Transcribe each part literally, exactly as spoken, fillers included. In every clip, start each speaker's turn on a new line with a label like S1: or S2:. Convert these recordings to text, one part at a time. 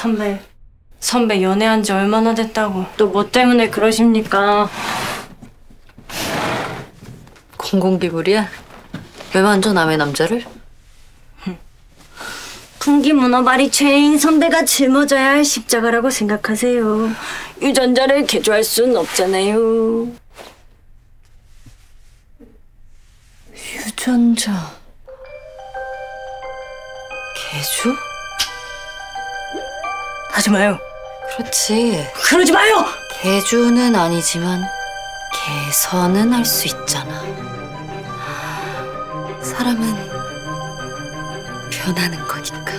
S1: 선배, 선배 연애한 지 얼마나 됐다고 또 뭐 때문에 그러십니까?
S2: 공공기물이야? 왜 만져 남의 남자를?
S1: 풍기 문어발이 죄인 선배가 짊어져야 할 십자가라고 생각하세요. 유전자를 개조할 순 없잖아요.
S2: 유전자... 개조?
S1: 하지 마요.
S2: 그렇지.
S1: 그러지 마요!
S2: 개조는 아니지만 개선은 할 수 있잖아. 사람은 변하는 거니까.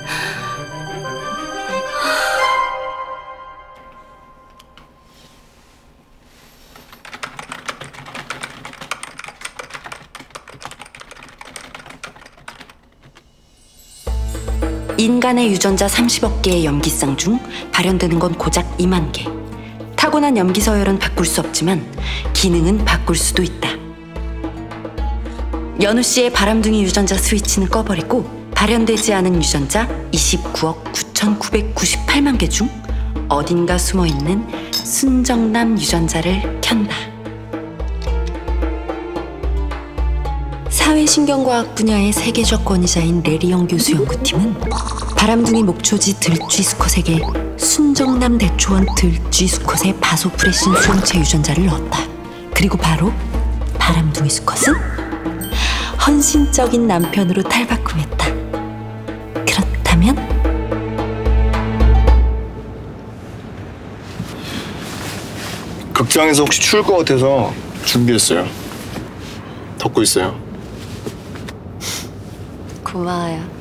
S2: 인간의 유전자 삼십억 개의 염기쌍 중 발현되는 건 고작 이만 개. 타고난 염기 서열은 바꿀 수 없지만 기능은 바꿀 수도 있다. 연우 씨의 바람둥이 유전자 스위치는 꺼버리고 발현되지 않은 유전자 이십구억 구천구백구십팔만 개 중 어딘가 숨어있는 순정남 유전자를 켠다. 사회신경과학 분야의 세계적 권위자인 레리영 교수 연구팀은 바람둥이 목초지 들쥐 수컷에게 순정남 대초원 들쥐 수컷의 바소프레신 수용체 유전자를 넣었다. 그리고 바로 바람둥이 수컷은 헌신적인 남편으로 탈바꿈했다. 그렇다면
S3: 극장에서 혹시 추울 것 같아서 준비했어요. 덮고 있어요.
S2: 고마워요.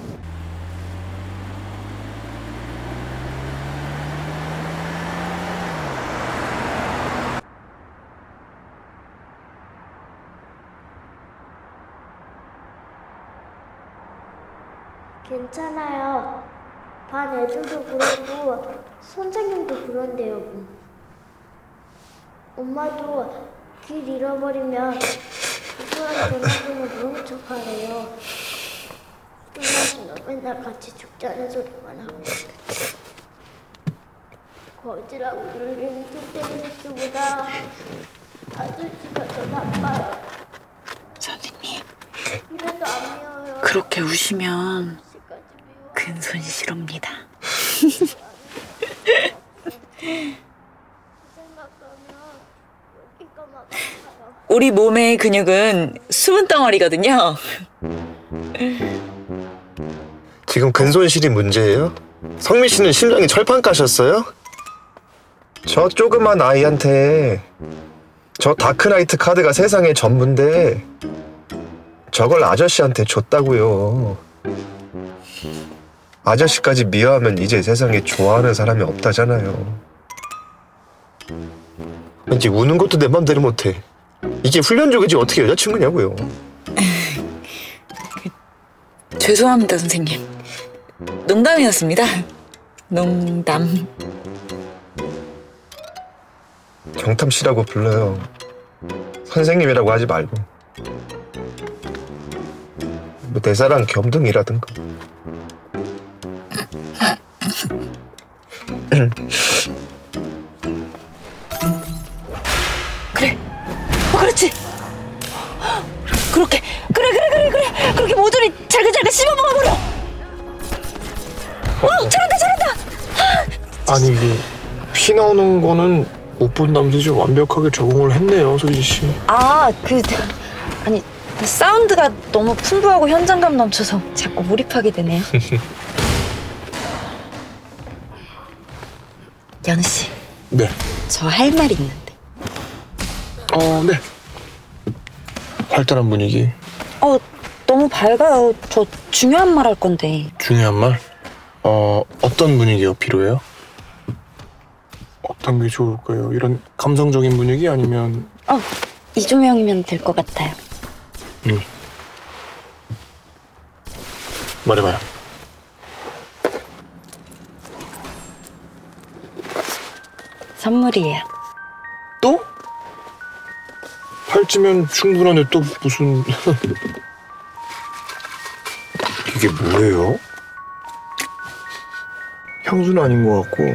S4: 괜찮아요. 반 애들도 그렇고 선생님도 그런데요. 엄마도 길 잃어버리면 누구랑 전화번호 모른 척하래요. 누나는 맨날 같이 죽자는 소리만 하고 거지라고 놀리는 뚱땡이들보다 아저씨가 더 나빠요.
S2: 선생님,
S4: 이래도 안 미워요.
S2: 그렇게 우시면 근손실옵니다. 우리 몸의 근육은 수분 덩어리거든요.
S3: 지금 근손실이 문제예요? 성민 씨는 심장이 철판 까셨어요? 저 조그만 아이한테 저 다크나이트 카드가 세상의 전부인데 저걸 아저씨한테 줬다고요. 아저씨까지 미워하면 이제 세상에 좋아하는 사람이 없다잖아요. 이제 우는 것도 내 맘대로 못해. 이게 훈련족이지 어떻게 여자친구냐고요.
S2: 죄송합니다, 선생님. 농담이었습니다. 농담.
S3: 경탐 씨라고 불러요. 선생님이라고 하지 말고. 뭐 내 사랑 겸등이라든가.
S2: 그래. 어, 그렇지. 그렇게. 그래, 그래, 그래, 그래. 그렇게 모조리 잘근잘근 씹어먹어버려. 어, 잘한다, 잘한다.
S3: 아니 이게 피 나오는 거는 못 본 남자지 완벽하게 적응을 했네요, 소지 씨.
S2: 아, 그 아니 사운드가 너무 풍부하고 현장감 넘쳐서 자꾸 몰입하게 되네요. 연우 씨.
S3: 네.
S2: 저 할 말 있는데.
S3: 어, 네. 활달한 분위기.
S2: 어, 너무 밝아요. 저 중요한 말 할 건데.
S3: 중요한 말? 어, 어떤 분위기가 필요해요? 어떤 게 좋을까요? 이런 감성적인 분위기 아니면?
S2: 어, 이 조명이면 될 것 같아요.
S3: 음. 말해봐요.
S2: 선물이에요.
S3: 또? 팔찌면 충분한데 또 무슨... 이게 뭐예요? 향수는 아닌 것 같고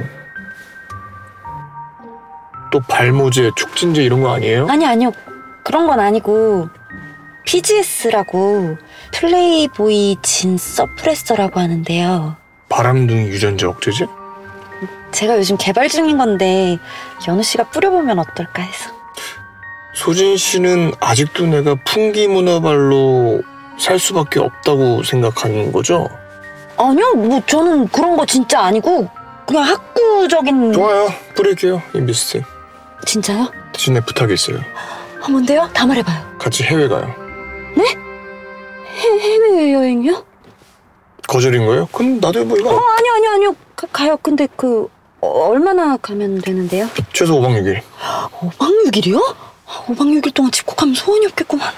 S3: 또 발모제, 축진제 이런 거 아니에요?
S2: 아니 아니요. 그런 건 아니고 피지에스라고 플레이보이 진 서프레서라고 하는데요.
S3: 바람둥이 유전자 억제제?
S2: 제가 요즘 개발 중인 건데 연우 씨가 뿌려보면 어떨까 해서.
S3: 소진 씨는 아직도 내가 풍기문화발로 살 수밖에 없다고 생각하는 거죠?
S2: 아니요, 뭐 저는 그런 거 진짜 아니고 그냥 학구적인.
S3: 좋아요. 뿌릴게요, 이 미스트.
S2: 진짜요?
S3: 대신에 부탁이 있어요.
S2: 아, 뭔데요? 다 말해봐요.
S3: 같이 해외 가요.
S2: 네? 해, 해외여행이요?
S3: 거절인 거예요? 그럼 나도 뭐 이거
S2: 어, 아니요 아니요 아니요 가, 가요. 근데 그 어, 얼마나 가면 되는데요?
S3: 최소 오박 육일.
S2: 오박 육일이요? 오박 육일 동안 집콕하면 소원이 없겠구만.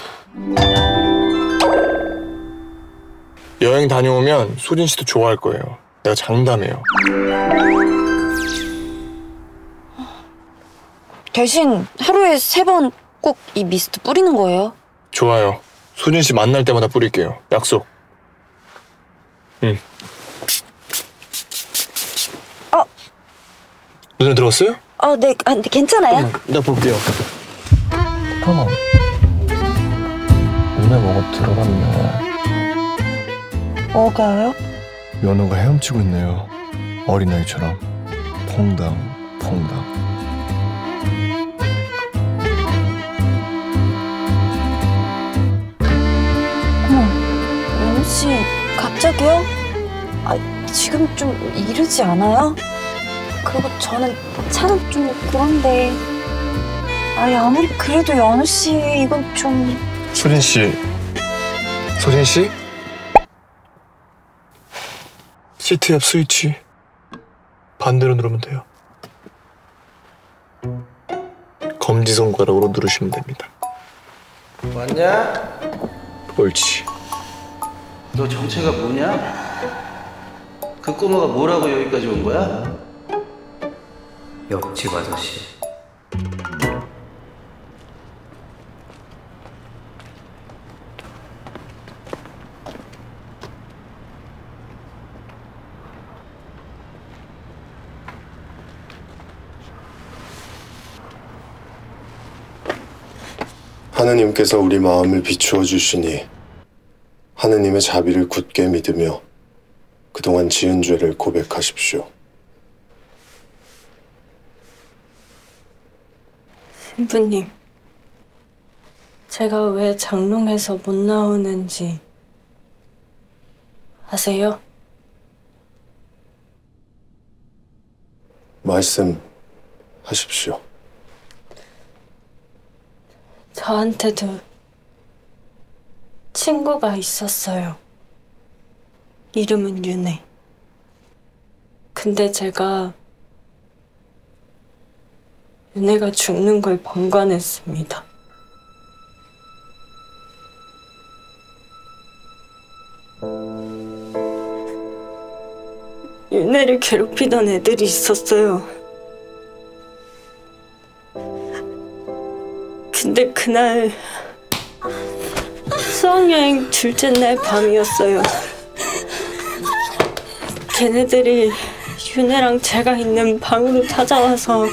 S3: 여행 다녀오면 소진 씨도 좋아할 거예요. 내가 장담해요.
S2: 대신 하루에 세 번 꼭 이 미스트 뿌리는 거예요.
S3: 좋아요. 소진 씨 만날 때마다 뿌릴게요. 약속. 응.
S2: 어.
S3: 눈에 들어왔어요?
S2: 어, 네, 아, 네 괜찮아요.
S3: 응, 내가 볼게요. 잠깐만. 눈에 뭐가 들어갔네.
S2: 뭐가요?
S3: 연우가 헤엄치고 있네요. 어린아이처럼 퐁당 퐁당.
S2: 어머, 연우 씨 갑자기요? 아, 지금 좀 이르지 않아요? 그리고 저는 차는 좀 그런데. 아니 아무리 그래도 연우 씨 이건 좀.
S3: 소진 씨, 소진 씨? 시트 옆 스위치 반대로 누르면 돼요. 검지 손가락으로 누르시면 됩니다.
S5: 왔냐?
S3: 옳지.
S5: 너 정체가 뭐냐? 그 꼬마가 뭐라고 여기까지 온 거야? 옆집 아저씨.
S6: 하느님께서 우리 마음을 비추어 주시니 하느님의 자비를 굳게 믿으며 그동안 지은 죄를 고백하십시오.
S1: 신부님, 제가 왜 장롱에서 못 나오는지 아세요?
S6: 말씀하십시오.
S1: 저한테도 친구가 있었어요. 이름은 윤혜. 근데 제가 윤혜가 죽는 걸 방관했습니다. 윤혜를 괴롭히던 애들이 있었어요. 근데 그날 수학여행 둘째 날 밤이었어요. 걔네들이 윤혜랑 제가 있는 방으로 찾아와서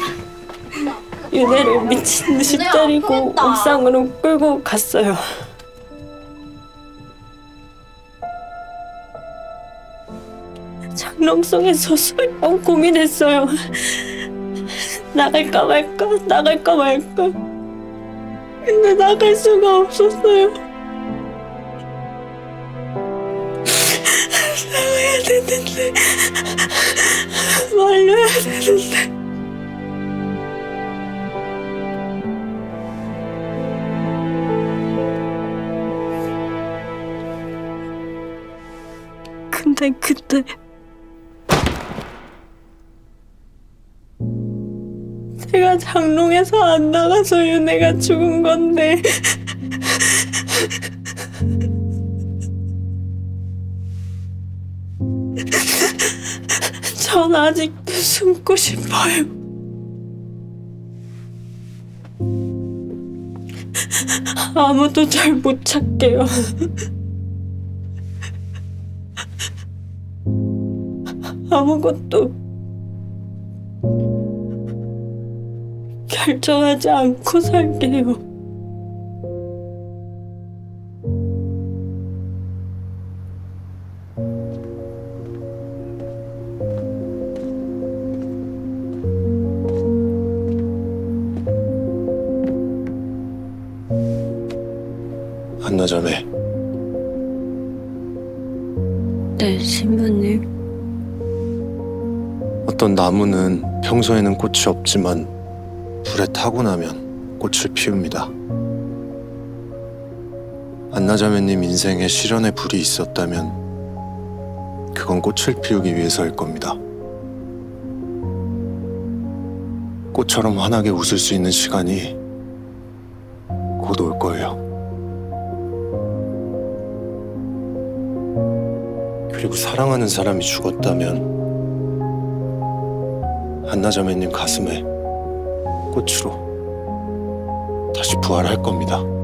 S1: 윤혜를 미친 듯이 때리고 옥상으로 끌고 갔어요. 장롱 속에서 수십번 고민했어요. 나갈까 말까, 나갈까 말까. 근데 나갈 수가 없었어요. 나가야 되는데, 말려야 되는데. 근데 그때 제가 장롱에서 안 나가서 윤혜가 죽은 건데 전 아직도 숨고 싶어요. 아무도 절 못 찾게요. 아무것도 결정하지 않고 살게요.
S6: 한나자매.
S1: 네, 신부님.
S6: 어떤 나무는 평소에는 꽃이 없지만 불에 타고 나면 꽃을 피웁니다. 안나자매님 인생에 실현의 불이 있었다면 그건 꽃을 피우기 위해서일 겁니다. 꽃처럼 환하게 웃을 수 있는 시간이 곧 올 거예요. 그리고 사랑하는 사람이 죽었다면 한나자매님 가슴에 꽃으로 다시 부활할 겁니다.